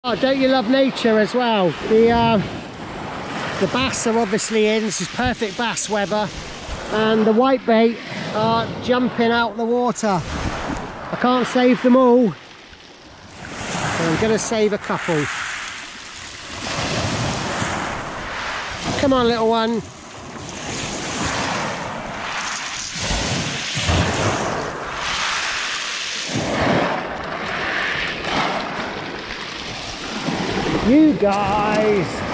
Oh, don't you love nature as well? The bass are obviously in. This is perfect bass weather, and the whitebait are jumping out the water. I can't save them all, but I'm going to save a couple. Come on, little one. You guys.